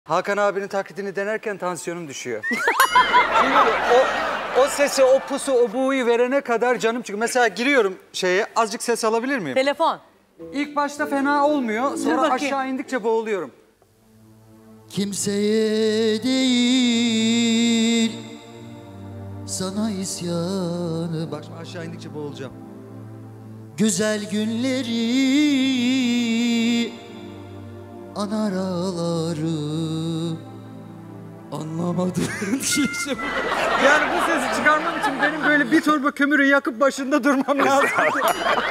Hakan abinin taklidini denerken tansiyonum düşüyor. Çünkü o sesi, o pusu, o buğuyu verene kadar canım çıkıyor. Mesela giriyorum şeye, azıcık ses alabilir miyim? Telefon. İlk başta fena olmuyor, sonra bakayım. aşağı indikçe boğuluyorum. Kimseye değil, sana isyanı. Bak şimdi aşağı indikçe boğulacağım. Güzel günleri anar ağlarım. Anlamadım. Yani bu sesi çıkarmam için benim böyle bir torba kömürü yakıp başında durmam lazım.